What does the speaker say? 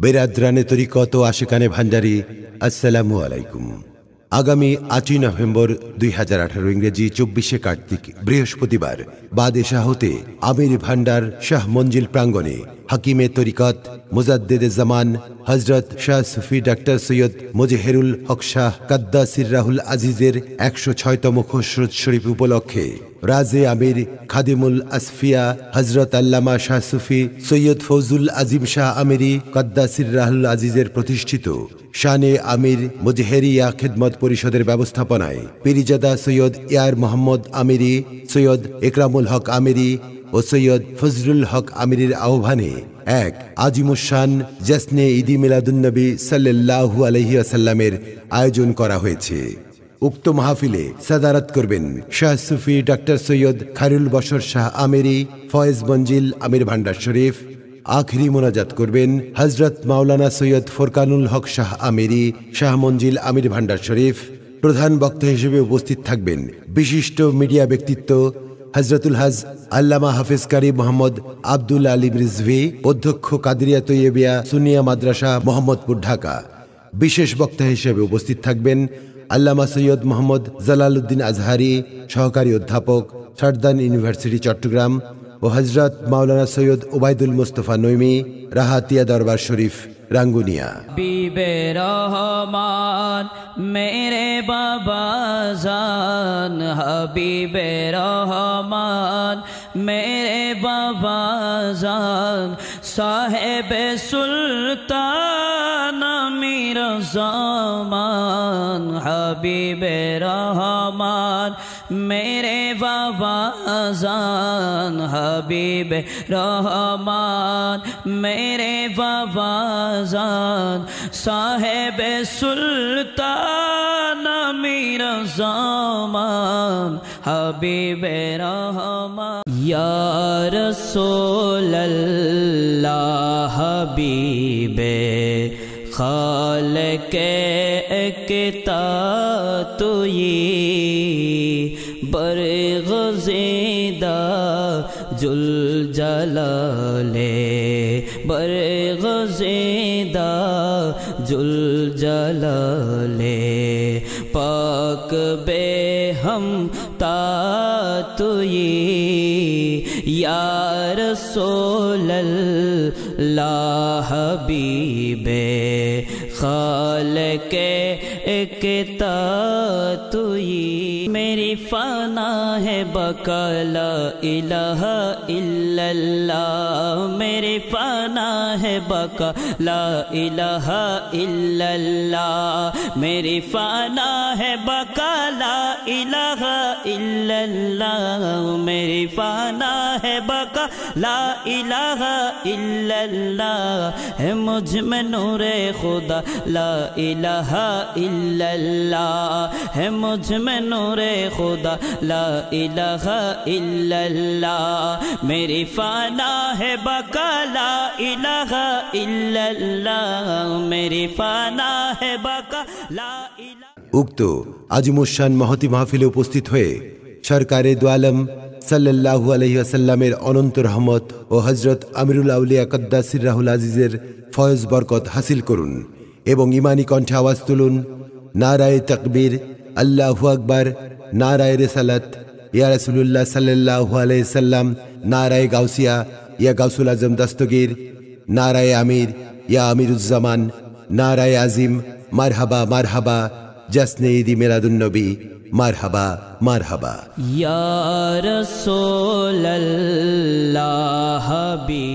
বেরাদরানে তরিকত ও আশিকানে ভান্ডারি, আসসালামু আলাইকুম। আগামী 8 নভেম্বর 2018 ইংরেজি 24 কার্তিক বৃহস্পতিবার বাদেশাহ হতে আমির ভান্ডার শাহ মঞ্জিল প্রাঙ্গণে হাকিমে তরিকত মুজাদ্দেদে জামান হজরত শাহ সুফি ডাক্তার সৈয়দ মুজহেরুল হক শাহ কাদ্দাসির-রাহুল আজিজের 106তম খুশরত শরীফ উপলক্ষে রাজে আমির খাদিমুল আসফিয়া হজরত আল্লামা শাহ সুফি সৈয়দ ফৌজুল আজিম শাহ আমিরি কাদ্দাসির-রাহুল আজিজের প্রতিষ্ঠিত শানে আমির মুজহেরিয়া খিদমত পরিষদের ব্যবস্থাপনায় পীরজাদা সৈয়দ ইয়ার মোহাম্মদ আমিরি, সৈয়দ একরামুল হক আমিরি ও সৈয়দ ফজলুল হক আমিরির আহ্বানে এক আজিমুশান জশ্নে ঈদি মিলাদুন্নবী সাল্লাল্লাহু আলাইহি ওয়াসাল্লামের আয়োজন করা হয়েছে। উক্ত মাহফিলে সাদারত করবেন শাহ সুফি ডাক্তার সৈয়দ খায়রুল বশর শাহ আমিরি, ফয়েজ মঞ্জিল আমির ভান্ডার শরীফ। আখরি মোনাজাত করবেন হজরত মাওলানা সৈয়দ ফোরকানুল হক শাহ আমিরি, শাহ মঞ্জিল আমির ভান্ডার শরীফ। প্রধান বক্তা হিসেবে উপস্থিত থাকবেন বিশিষ্ট মিডিয়া ব্যক্তিত্ব হজরতুল হজ আল্লামা হাফেজ কারি মোহাম্মদ আব্দুল আলিম রিজভী, অধ্যক্ষ কাদরিয়া তৈয়বিয়া সুনিয়া মাদ্রাসা মোহাম্মদপুর, ঢাকা। বিশেষ বক্তা হিসেবে উপস্থিত থাকবেন আল্লামা সৈয়দ মোহাম্মদ জালালউদ্দিন আজহারি, সহকারী অধ্যাপক, সারদান ইউনিভার্সিটি চট্টগ্রাম ও হজরত মাওলানা সৈয়দ ওবায়দুল মুস্তফা নইমি, রাহাতিয়া দরবার শরীফ, রাঙ্গুনিয়া। বিবে রহমান মেরে বাবা জান, হাবিবে রহমান মেরে বাবা জান, সাহেবে সুলতান আমির জামান, হাবিবে রহমান মেরে বাবা জান, হাবিবে রহমান মেরে বাবা জান, সাহেবে সুলতান আমির জামান, হাবিবে রহমান। ইয়া রাসূলুল্লাহ হাবিবে খালকে একতা তুই, বরগজিদা জুল জালালে, বরগজিদা জুল জালালে, পাক বে हम ता तुई, या रसूलल्लाह हबीबे खालके एकता तुई। मेरी फाना है बका ला इलाहा इल्लल्लाह, मेरी फाना है बका ला इलाहा इल्लल्लाह, मेरी फाना है बका ला इलाहा इल्लल्लाह, मेरी फाना है बका ला इलाहा इल्लल्लाह, है मुझ में नूरे खुदा ला इलाहा इल्लल्लाह, है मुझ में नूरे खुदा ला इलाहा इल्लल्लाह, मेरी फाना है बका ला इलाहा इल्लल्लाह, मेरी फाना है बका ला इलाहा। উক্ত আজিমুশান মহতি মাহফিলে উপস্থিত হয়ে সরকারে দু আলম সাল্লাল্লাহু আলাইহি ওয়াসাল্লামের অনন্ত রহমত ও হজরত আমিরুল আউলিয়া কাদ্দাসির-রাহুল আজিজের ফয়েজ বরকত হাসিল করুন এবং ইমানি কণ্ঠে আওয়াজ তুলুন নারায়ে তাকবীর, আল্লাহু আকবার, নারায়ে রিসালাত, ইয়া রাসূলুল্লাহ সাল্লাল্লাহু আলাইহি সাল্লাম, নারায়ে গাউসিয়া, ইয়া গাউসুল আজম দস্তগীর, নারায়ে আমির, ইয়া আমিরুজ্জামান, নারায়ে আজিম, মারহাবা মারহাবা, জশ্নে ঈদি মিলাদুন্নবী, মারহাবা মারহাবা। ইয়া রাসূলুল্লাহ হাবিব